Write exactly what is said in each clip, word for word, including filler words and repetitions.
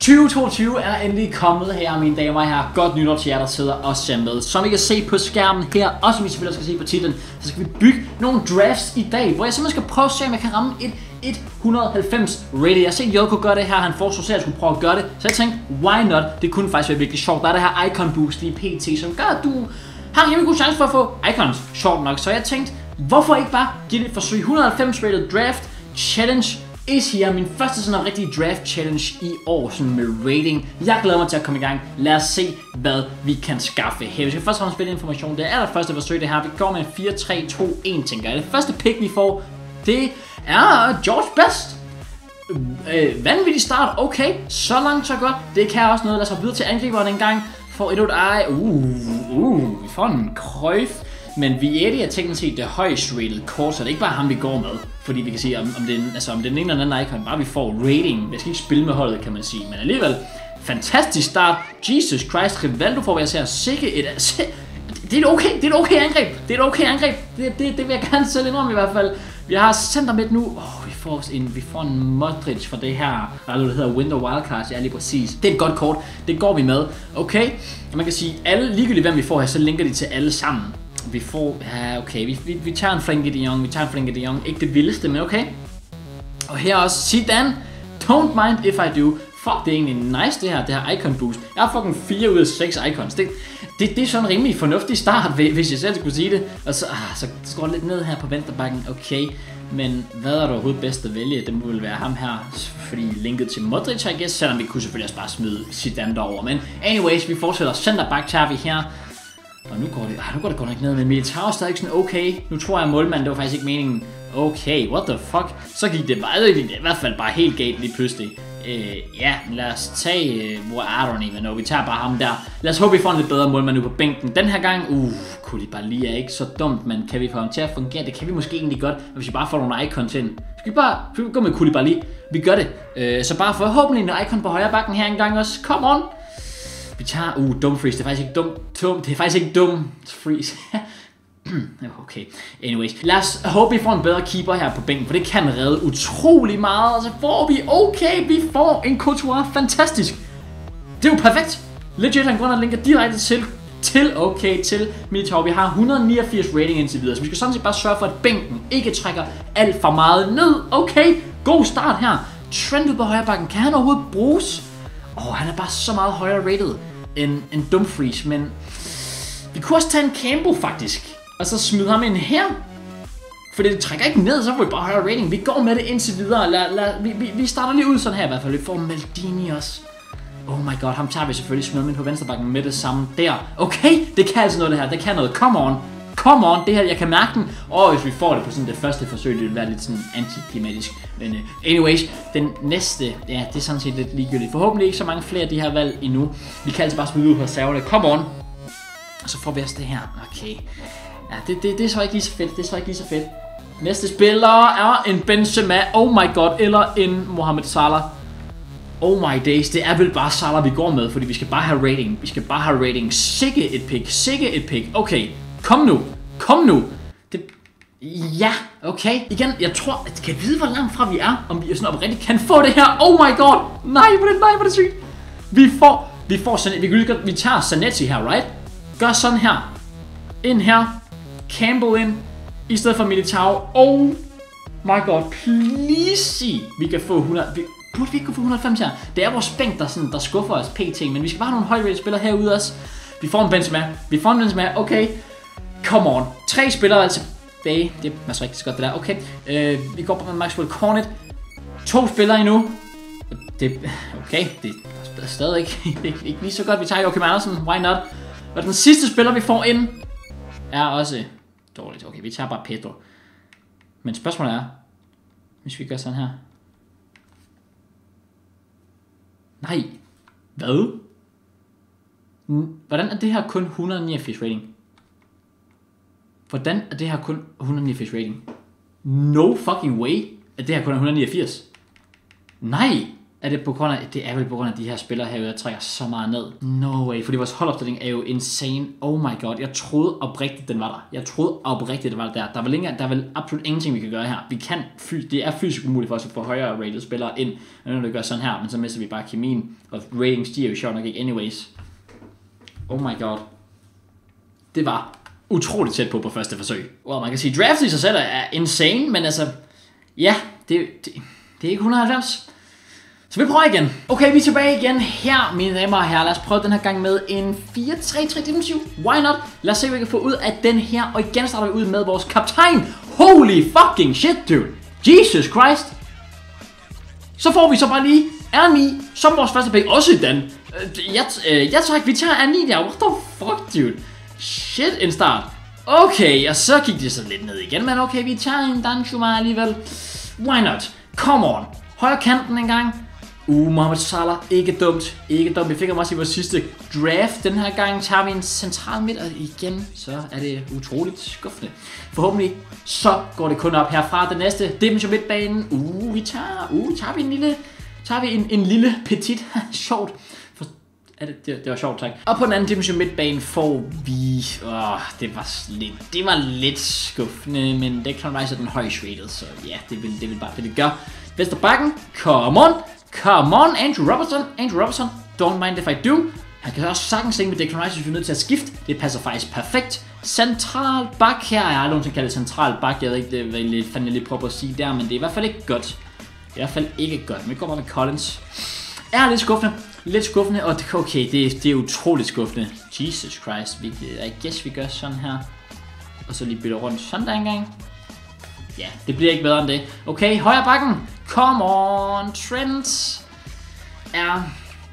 tyve toogtyve er endelig kommet her, mine damer og herrer. Godt nytår til jer, der sidder og ser med. Som I kan se på skærmen her, og som I selvfølgelig skal se på titlen, så skal vi bygge nogle drafts i dag, hvor jeg simpelthen skal prøve at se, om jeg kan ramme et et hundrede og halvfems rated. Jeg har set Joko gøre det her, han foreslog selv, at jeg skulle prøve at gøre det. Så jeg tænkte, why not? Det kunne faktisk være virkelig sjovt. Der er det her icon boost i P T, som gør, at du har en rimelig god chance for at få icons. Sjovt nok. Så jeg tænkte, hvorfor ikke bare give det et forsøg? et hundrede og halvfems rated draft challenge is here. Min første sådan rigtig draft challenge i år, sådan med rating. Jeg glæder mig til at komme i gang. Lad os se, hvad vi kan skaffe her. Vi skal først have en spændende information. Det er det første forsøg det her. Vi går med fire tre to en, tænker jeg. Det første pick, vi får, det er George Best. Øh, vanvittig start. Okay, så langt så godt. Det kan også noget. Lad os hoppe videre til angriberen en gang. Får et ud af. Uh, uh, vi får en Cruyff. Men Vietti er teknisk set det højst rated kort, så det er ikke bare ham, vi går med. Fordi vi kan sige, om, om, det, er, altså, om det er den ene eller anden icon, bare vi får rating. Jeg skal ikke spille med holdet, kan man sige. Men alligevel, fantastisk start. Jesus Christ, Rivaldo får, hvad jeg ser, sikke et... Det er et okay, det er et okay angreb. Det er et okay angreb. Det, det, det vil jeg gerne selv indrømme i hvert fald. Vi har center midt nu. Oh, vi får en, vi får en Modric for det her. Der er noget, der hedder Window Wildcards. Ja, lige præcis. Det er et godt kort. Det går vi med. Okay. Og man kan sige, alle ligegyldigt hvem vi får her, så linker de til alle sammen. Vi får, ja okay, vi, vi, vi tager en Frenkie de Jong, vi tager en Frenkie de Jong, ikke det vildeste, men okay. Og her også Zidane, don't mind if I do. Fuck, det er egentlig nice det her, det her icon boost. Jeg har fucking fire ud af seks icons. Det, det, det er sådan en rimelig fornuftig start, hvis jeg selv skulle sige det. Og så, ah, så skår lidt ned her på venstrebacken, okay. Men hvad er der overhovedet bedst at vælge? Det må vel være ham her, fordi linket til Modric, I guess, selvom vi kunne selvfølgelig også bare smide Zidane derover. Men anyways, vi fortsætter centerback, tager vi her. Og nu går det, ah, nu går det godt nok ned med Militao, stadig sådan okay. Nu tror jeg målmand, det var faktisk ikke meningen. Okay, what the fuck? Så gik det bare, det i hvert fald bare helt galt lige pludselig. Øh, ja, lad os tage, øh, hvor er du ikke, no, vi tager bare ham der. Lad os håbe, vi får en lidt bedre målmand nu på bænken. Den her gang, uh, Koulibaly er ikke så dumt, men kan vi få ham til at fungere? Det kan vi måske egentlig godt, hvis vi bare får nogle icons ind. Skal vi bare skal vi gå med Koulibaly? Vi gør det. Øh, så bare forhåbentlig en icon på højre bakken her engang også. Come on! Vi tager, uh, dum freeze, det er faktisk ikke dum, dum, det er faktisk ikke dum freeze. Okay, anyways. Lad os håbe, vi får en bedre keeper her på bænken, for det kan redde utrolig meget. Og så får vi, okay, vi får en Courtois, fantastisk. Det er jo perfekt. Legit, han går og linker direkte til, til, okay, til Militao. Vi har et hundrede og niogfirs rating indtil videre, så vi skal sådan set bare sørge for, at bænken ikke trækker alt for meget ned. Okay, god start her. Trent på højre bakken, kan han overhovedet bruges? Åh, oh, han er bare så meget højere rated end, end Dumfries, men vi kunne også tage en Campbell faktisk, og så smide ham ind her, for det trækker ikke ned, så får vi bare højere rating. Vi går med det indtil videre, lad, lad, vi, vi, vi starter lige ud sådan her i hvert fald. Vi får Maldini også. Oh my god, ham tager vi selvfølgelig, smider ham ind på venstrebakken med det samme der. Okay, det kan altså noget det her, det kan noget, come on. Come on, det her, jeg kan mærke den. Og hvis vi får det på sådan det første forsøg, det vil være lidt sådan antiklimatisk. Men uh, anyways, den næste, ja, det er sådan set lidt ligegyldigt. Forhåbentlig ikke så mange flere af de her valg endnu. Vi kan altså bare smide ud på reserverne. Come on. Og så får vi også det her. Okay. Ja, det, det, det er så ikke lige så fedt. Det er så ikke lige så fedt. Næste spiller er en Benzema. Oh my god. Eller en Mohamed Salah. Oh my days, det er vel bare Salah, vi går med, fordi vi skal bare have rating. Vi skal bare have rating. Sikke et pick. Sikke et pick. Okay. Kom nu, kom nu. Det... Ja, okay. Igen, jeg tror, at kan vide, hvor langt fra vi er, om vi sådan oprigtigt kan få det her. Oh my god. Nej, hvor det, nej, hvor det sygt. Vi får, vi får sådan, vi, vi, vi tager Zanetti her, right? Gør sådan her. Ind her. Campbell ind. I stedet for Militao. Oh my god, please sig, vi kan få hundrede... Vi, burde vi ikke kunne få et hundrede og halvfems her? Det er vores bænk, der, sådan, der skuffer os pt. Men vi skal bare have nogle højrated spillere herude også. Vi får en Benzema. Vi får en Benzema. Okay. Come on. Tre spillere altså tilbage. Det er altså rigtig godt det der. Okay. Uh, vi går på med Maxwell Cornet. To spillere endnu. Det, okay. Det er stadig ikke, ikke, ikke lige så godt. Vi tager Joachim Andersen. Why not? Og den sidste spiller vi får ind er også dårligt. Okay, vi tager bare Pedro. Men spørgsmålet er, hvis vi gør sådan her. Nej. Hvad? Hvordan er det her kun et hundrede og niogfirs rating? Hvordan er det her kun et hundrede og niogfirs rating? No fucking way, at det her kun er et hundrede og niogfirs. Nej, Er det på grund af, det er vel på grund af de her spillere her, jeg trækker så meget ned. No way, fordi vores holdopstilling er jo insane. Oh my god, jeg troede oprigtigt, den var der. Jeg troede oprigtigt, den var der. Der er vel, ikke, der er vel absolut ingenting, vi kan gøre her. Vi kan, det er fysisk umuligt for os at få højere rated spillere ind, når det gør sådan her, men så mister vi bare kemien, og rating stiger jo sjovt nok ikke anyways. Oh my god. Det var utroligt tæt på på første forsøg. Well, man kan sige, draft i sig selv er insane, men altså, ja, det, det, det er ikke et hundrede og halvfems. Så vi prøver igen. Okay, vi er tilbage igen her, mine damer og herrer. Lad os prøve den her gang med en fire tre tre defensiv. Why not? Lad os se, hvad vi kan få ud af den her. Og igen starter vi ud med vores kaptajn. Holy fucking shit, dude. Jesus Christ. Så får vi så bare lige R ni som vores første pick. Også den. Uh, jeg, uh, jeg tak, vi tager R ni der. What the fuck, dude? Shit, en start. Okay, og så gik det så lidt ned igen. Men okay, vi tager en Danjuma alligevel. Why not? Come on. Højre kanten en gang. Uh, Mohamed Salah, ikke dumt, ikke dumt. Vi fik ham også i vores sidste draft. Den her gang tager vi en central midt, og igen, så er det utroligt skuffende. Forhåbentlig, så går det kun op herfra. Den næste, defensive midtbanen. Uh, vi tager, uh, tager vi en lille, tager vi en, en lille petit, sjovt. For, er det, det, det var sjovt, tak. Og på den anden defensive midtbane får vi, åh, det var lidt, det var lidt skuffende, men det kan Rice er den højst rated, så ja, det vil, det vil bare det, det gør. Venstre bakken, come on. Come on, Andrew Robertson. Andrew Robertson, don't mind if I do. Han kan også sagtens tænke med Declan Rice, hvis vi er nødt til at skifte. Det passer faktisk perfekt. Central bak her. Jeg har aldrig nogensinde kaldt det central bak. Jeg ved ikke, det var lidt, fandt jeg lidt prøve at sige der, men det er i hvert fald ikke godt. Det er i hvert fald ikke godt. Men vi går bare med Collins. Er lidt skuffende. Lidt skuffende. Og det, okay, det, det er utroligt skuffende. Jesus Christ. Vi, I guess vi gør sådan her. Og så lige bytter rundt sådan der engang. Ja, det bliver ikke bedre end det. Okay, højre bakken. Come on, Trent er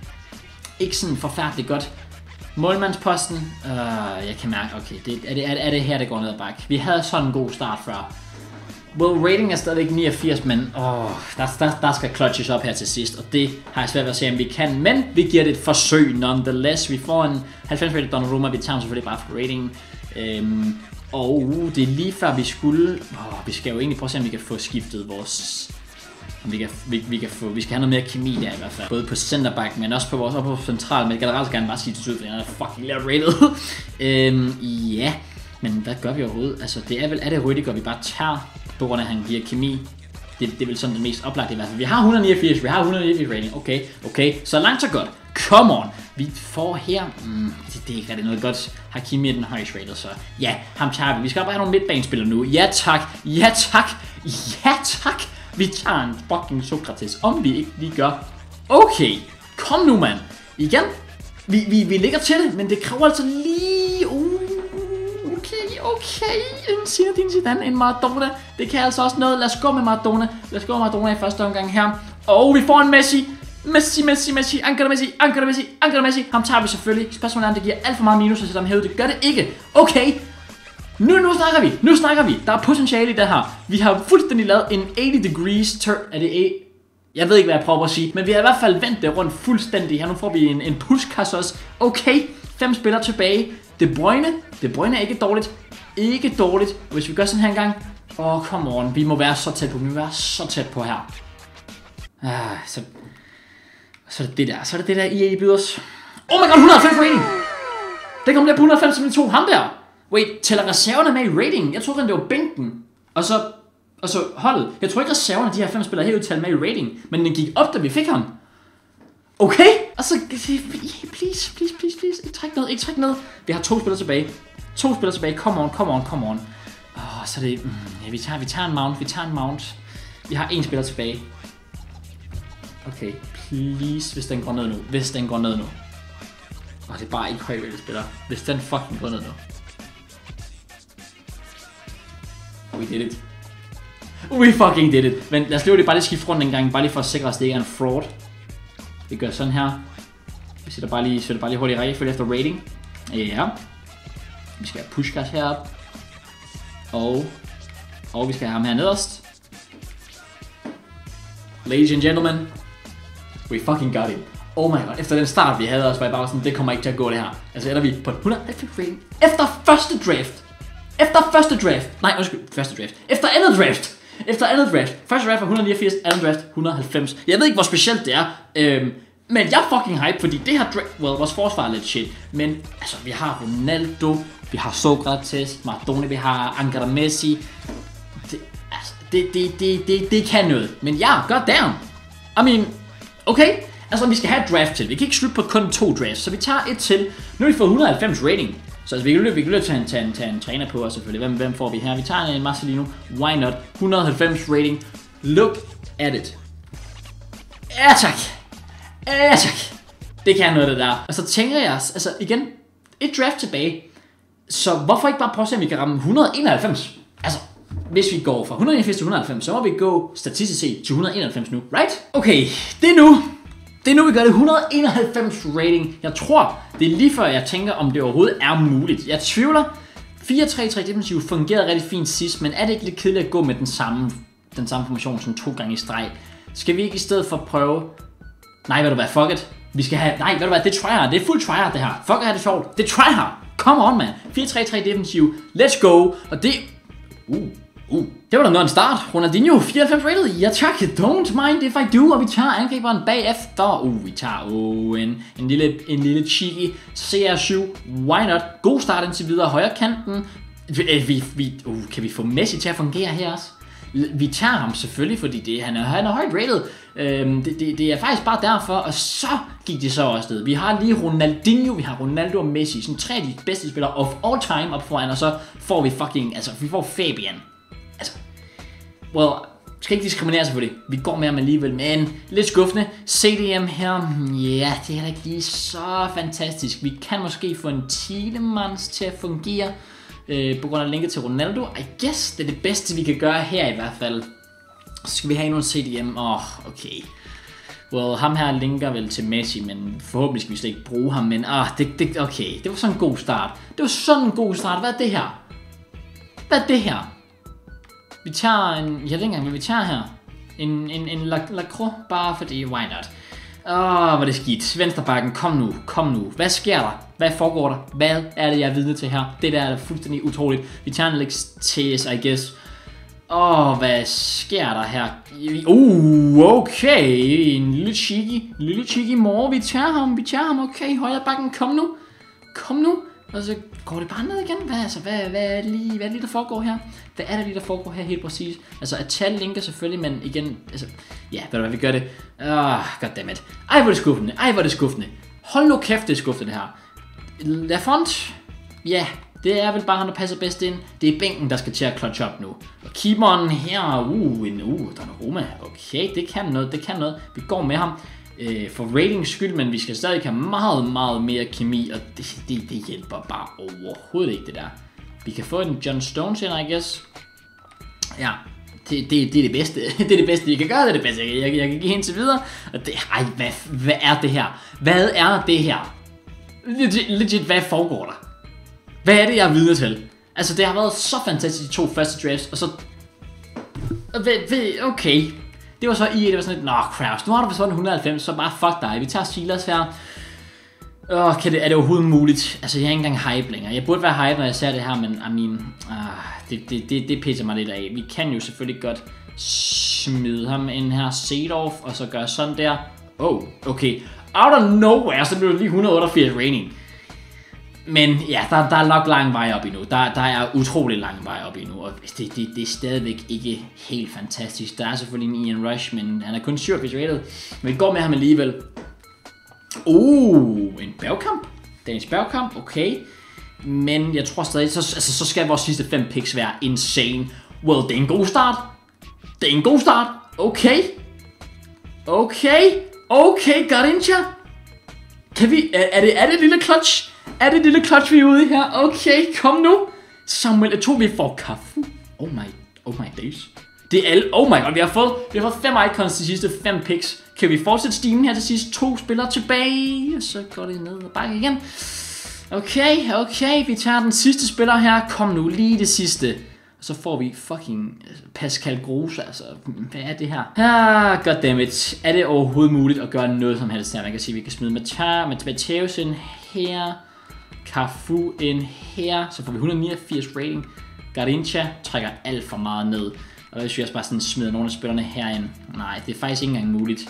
ikke sådan forfærdeligt godt. Målmandsposten, øh, jeg kan mærke, okay, det, er, det, er, det, er det her, der går ned ad bakke. Vi havde sådan en god start før. Well, rating er stadigvæk niogfirs, men åh, der, der, der skal clutches op her til sidst, og det har jeg svært ved at se, om vi kan. Men vi giver det et forsøg, nonetheless. Vi får en halvfems rated Donnarumma, vi tager selvfølgelig bare for rating. Øhm, og det er lige før vi skulle, åh, vi skal jo egentlig prøve at se, om vi kan få skiftet vores... Vi, kan, vi, vi, kan få, vi skal have noget mere kemi der i hvert fald. Både på centerback, men også på vores op på central. Men jeg kan da ret gerne bare sige til ud, fordi han er fucking lavt rated. øhm, ja, men hvad gør vi overhovedet? Altså, det er vel, er det Rüdiger, vi bare tager, på grund af, at han giver kemi. Det, det er vel sådan det mest oplagte i hvert fald. Vi har et hundrede og niogfirs, vi har et hundrede og niogfirs rating. Okay, okay, så langt så godt. Come on. Vi får her, mm, det, det er ikke rigtig noget godt. Hakimi er den højst rated, så ja, ham tager vi. Vi skal bare have nogle midtbanespillere nu. Ja tak, ja tak, ja tak. Vi tager en fucking Sokrates, om vi ikke lige gør. Okay, kom nu mand. Igen, vi, vi, vi ligger til det, men det kræver altså lige... Uh, okay, okay. En Zinedine Zidane, en Maradona. Det kan altså også noget. Lad os gå med Maradona. Lad os gå med Maradona i første omgang her. Og vi får en Messi. Messi, Messi, Messi, Angela Messi, Angela Messi, Angela Messi. Ham tager vi selvfølgelig. Spørgsmålet er, om det giver alt for meget minus at sætte ham herude. Det gør det ikke. Okay. Nu, nu snakker vi, nu snakker vi. Der er potentiale i det her. Vi har fuldstændig lavet en eighty degrees turn. Er det eight? Jeg ved ikke, hvad jeg prøver at sige. Men vi har i hvert fald vendt det rundt fuldstændig. Her nu får vi en, en Puskas også. Okay, fem spillere tilbage. De Bruyne. De Bruyne er ikke dårligt. Ikke dårligt. Og hvis vi gør sådan her engang. Åh, oh, come on. Vi må være så tæt på. Vi må være så tæt på her. Ah, så... Så er det det der. Så er det det der, E A byder os. Oh my god, et hundrede og halvfems rating. Det kommer der på et hundrede og halvfems, som vi tog ham der. Wait, tæller reserverne med i rating? Jeg troede, det var bænken. Og så, og så holdet. Jeg tror ikke, reserverne, de her fem spillere, herude tæller med i rating. Men den gik op, da vi fik ham. Okay. Og så, please, please, please, please. Ikke træk noget, ikke træk noget. Vi har to spillere tilbage. To spillere tilbage. Come on, come on, come on. Åh, oh, så det... Mm, ja, vi tager, vi tager en mount, vi tager en mount. Vi har en spiller tilbage. Okay, please, hvis den går ned nu. Hvis den går ned nu. Åh, oh, det er bare ikke højt spiller. Hvis den fucking går ned nu. We did it. We fucking did it. Men lad os lige bare lige skifte rundt en gang, bare lige for at sikre os, at det ikke er en fraud. Vi gør sådan her. Vi sætter bare lige, sætter bare lige hurtigt i rækkefølge efter rating. Ja. Vi skal have Puskas herop. Og, og vi skal have ham her nederst. Ladies and gentlemen, we fucking got it. Oh my god, efter den start vi havde også, var jeg bare sådan, det kommer ikke til at gå det her. Altså ender vi på et hundrede og halvfems rating. Efter første draft. Efter første draft. Nej, undskyld, første draft. Efter andet draft. Efter andet draft. Første draft var et hundrede niogfirs, andet draft et hundrede halvfems. Jeg ved ikke, hvor specielt det er. Øhm, men jeg er fucking hype, fordi det her draft... Well, vores forsvar er lidt shit. Men altså, vi har Ronaldo, vi har Sokrates, Maradona, vi har Angela Messi. Det, altså, det, det, det, det, det kan noget. Men ja, god damn. I mean, okay. Altså, vi skal have et draft til. Vi kan ikke slutte på kun to drafts, så vi tager et til. Nu har vi fået et hundrede og halvfems rating. Så altså, vi kan løbe, vi kan løbe tage, en, tage, en, tage en træner på os selvfølgelig. Hvem, hvem får vi her? Vi tager en Marcelino. Why not? et hundrede og halvfems rating. Look at it. Ja tak. Ja tak. Det kan noget det der. Og så tænker jeg, altså igen, et draft tilbage. Så hvorfor ikke bare prøve at se, om vi kan ramme et hundrede og enoghalvfems? Altså, hvis vi går fra et hundrede og enogfirs til et hundrede og halvfems, så må vi gå statistisk set til et hundrede og enoghalvfems nu, right? Okay, det er nu. Det er nu, vi gør det. et hundrede og enoghalvfems rating. Jeg tror, det er lige før jeg tænker, om det overhovedet er muligt. Jeg tvivler. fire tre tre defensiv fungerede rigtig fint sidst, men er det ikke lidt kedeligt at gå med den samme, den samme formation som to gange i streg? Skal vi ikke i stedet for prøve... Nej, ved du hvad, fuck it. Vi skal have... Nej, ved du hvad, det er tryhard. Det er fuld tryhard, det her. Fuck at have det sjovt. Det er tryhard. Come on, man. fire tre tre defensiv. Let's go. Og det... Uh, uh. Det var da noget en start. Ronaldinho, fireoghalvfems rated. Ja tak, don't mind if I do. Og vi tager angriberen bagefter. Uh, vi tager uh, en, en, lille, en lille cheeky C R syv. Why not? God start indtil videre. Højre kanten. Vi, vi, uh, kan vi få Messi til at fungere her også? Vi tager ham selvfølgelig, fordi det, han, er, han er højt rated. Øhm, det, det, det er faktisk bare derfor. Og så gik det så også ned. Vi har lige Ronaldinho, vi har Ronaldo og Messi. Sådan tre af de bedste spillere of all time op foran. Og så får vi fucking, altså vi får Fabian. Altså, well, skal ikke diskriminere selvfølgelig. Vi går med ham alligevel, men lidt skuffende. C D M her, ja, det er da ikke lige så fantastisk. Vi kan måske få en Tielemans til at fungere. Øh, på grund af linket til Ronaldo. I guess det er det bedste vi kan gøre her i hvert fald. Så skal vi have nogle C D M. Åh, oh, okay. Well, ham her linker vel til Messi, men forhåbentlig skal vi slet ikke bruge ham. Men ah, det, det, okay, det var sådan en god start. Det var sådan en god start. Hvad er det her? Hvad er det her? Vi tager en... Jeg ved ikke engang, hvad vi tager her. En, en, en Lacroix, bare fordi, why not? Åh, oh, hvor er det skidt. Venstrebakken, kom nu, kom nu. Hvad sker der? Hvad foregår der? Hvad er det, jeg er vidne til her? Det der er fuldstændig utroligt. Vi tager en Alex Thes, I guess. Åh, oh, hvad sker der her? Uh, okay. En lille cheeky, lille cheeky mor. Vi tager ham, vi tager ham. Okay, højre bakken, kom nu. Kom nu. Og så går det bare ned igen. Hvad, altså, hvad, hvad, er det lige, hvad er det lige, der foregår her? Hvad er det lige, der foregår her helt præcis? Altså, at tal linker selvfølgelig, men igen, altså, ja, ved du hvad, vi gør det. Åh, oh, goddammit. Ej, hvor er det skuffende. Ej, hvor er det skuffende. Hold nu kæft, det er skuffende, det her. Lafont, ja, det er vel bare han, der passer bedst ind. Det er bænken, der skal til at clutch op nu. Og keeperen her, uh, en, uh, der er en Roma. Okay, det kan noget, det kan noget. Vi går med ham øh, for ratings skyld, men vi skal stadig have meget, meget mere kemi, og det, det, det hjælper bare overhovedet ikke det der. Vi kan få en John Stones ind, I guess. Ja, det, det, det er det bedste. Det er det bedste, vi kan gøre. Det er det bedste, jeg, jeg, jeg kan give hen til videre. Og det, ej, hvad, hvad er det her? Hvad er det her? Legit, legit, hvad foregår der? Hvad er det, jeg er vidne til? Altså, det har været så fantastisk de to første drafts, og så... Okay. Det var så i, det var sådan lidt, nå, Kraus, nu har du forsvundet et hundrede og halvfems, så bare fuck dig. Vi tager Silas her. Åh, kan det, er det overhovedet muligt? Altså, jeg er ikke engang hype længere. Jeg burde være hype, når jeg ser det her, men I mean, ah, det, det, det, det pisser mig lidt af. Vi kan jo selvfølgelig godt smide ham ind her, Seedorf, og så gøre sådan der. Oh, okay. Out of nowhere, så blev det lige et hundrede og otteogfirs rating. Men ja, der, der er nok lang vej op endnu. Der, der er utrolig lang vej op endnu, og det, det, det er stadigvæk ikke helt fantastisk. Der er selvfølgelig en Ian Rush, men han er kun syvogfirs rated. Men vi går med ham alligevel. Uh, en Bergkamp. Dagens Bergkamp, okay. Men jeg tror stadig, så, altså, så skal vores sidste fem picks være insane. Well, det er en god start. Det er en god start. Okay. Okay. Okay, Garincha. Kan vi, er, er, det, er det et lille clutch? Er det et lille clutch, vi er ude i her? Okay, kom nu. Samuel, jeg tror, vi får Cafu. Oh my, oh my days. Det er alle, oh my god, vi har fået, vi har fået fem icons de sidste fem picks. Kan vi fortsætte stimen her til sidst? To spillere tilbage, og så går det ned og bakke igen. Okay, okay, vi tager den sidste spiller her. Kom nu, lige det sidste. Og så får vi fucking Pascal Gross, altså, hvad er det her? Ah, goddammit. Er det overhovedet muligt at gøre noget som helst her? Man kan sige, at vi kan smide Matthäus ind her. Cafu ind her. Så får vi et hundrede og niogfirs rating. Garincha trækker alt for meget ned. Og hvis vi også bare sådan smider nogle af spillerne herind. Nej, det er faktisk ikke engang muligt.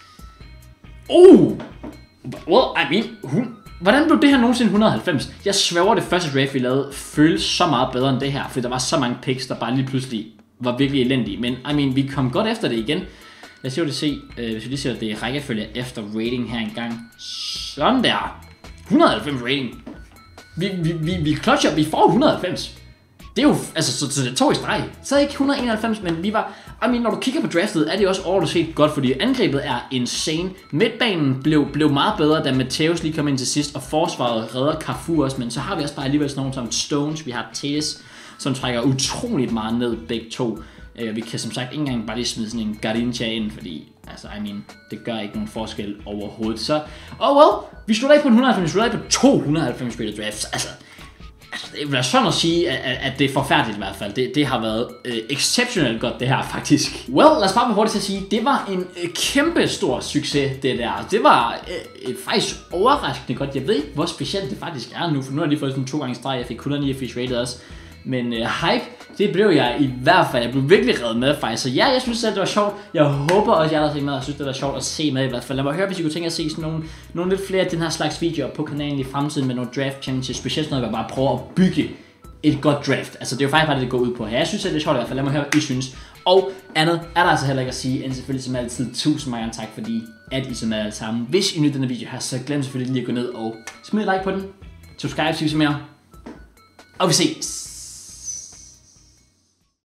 Uh! Well, I mean, hun... Hvordan blev det her nogensinde et hundrede og halvfems? Jeg sværger, det første draft, vi lavede, føltes så meget bedre end det her, fordi der var så mange picks, der bare lige pludselig var virkelig elendige. Men, I mean, vi kom godt efter det igen. Lad os se, hvad det se. Uh, hvis vi lige ser, at det er rækkefølge efter rating her engang. Sådan der. et hundrede og halvfems rating. Vi, vi, vi, vi clutcher, vi får et hundrede og halvfems. Det er jo, altså, så, så det tog i streg. Så er ikke et hundrede og enoghalvfems, men vi var... I mean, når du kigger på draftet, er det også overall set godt, fordi angrebet er insane. Midtbanen blev, blev meget bedre, da Matthäus lige kom ind til sidst, og forsvaret redder Cafu også, men så har vi også bare alligevel sådan nogle som Stones, vi har Teles, som trækker utroligt meget ned begge to. Uh, vi kan som sagt ikke engang bare lige smide sådan en Garrincha ind, fordi, altså, I mean, det gør ikke nogen forskel overhovedet. Så, oh well, vi slutter af på et hundrede og halvfems, vi slutter af på to hundrede og halvfems rated drafts, altså... Altså, det er sådan at sige, at, at det er forfærdeligt i hvert fald. Det, det har været øh, exceptionelt godt, det her faktisk. Well, lad os bare være hurtigt til at sige, det var en øh, kæmpe stor succes, det der. Det var øh, faktisk overraskende godt. Jeg ved ikke, hvor specielt det faktisk er nu, for nu har jeg lige fået sådan to gange streg. Jeg fik et hundrede og niogfirs rated også. Men øh, hype, det blev jeg i hvert fald. Jeg blev virkelig reddet med faktisk. Så ja, jeg synes selv, det var sjovt. Jeg håber også, at jeg der har med, og synes, det var sjovt at se med i hvert fald. Lad mig høre, hvis I kunne tænke at se sådan nogle, nogle lidt flere af den her slags videoer på kanalen i fremtiden med nogle draft challenges. Specielt når jeg bare prøver at bygge et godt draft. Altså det er jo faktisk bare det, det går ud på her. Jeg synes selv, det er sjovt i hvert fald. Lad mig høre, hvad I synes. Og andet er der altså heller ikke at sige, end selvfølgelig som altid tusind mange tak, fordi at I så med alle sammen. Hvis I nyder denne video her, så glem selvfølgelig lige at gå ned og smid et like på den. Subscribe, hvis I vil se mere. Og vi ses.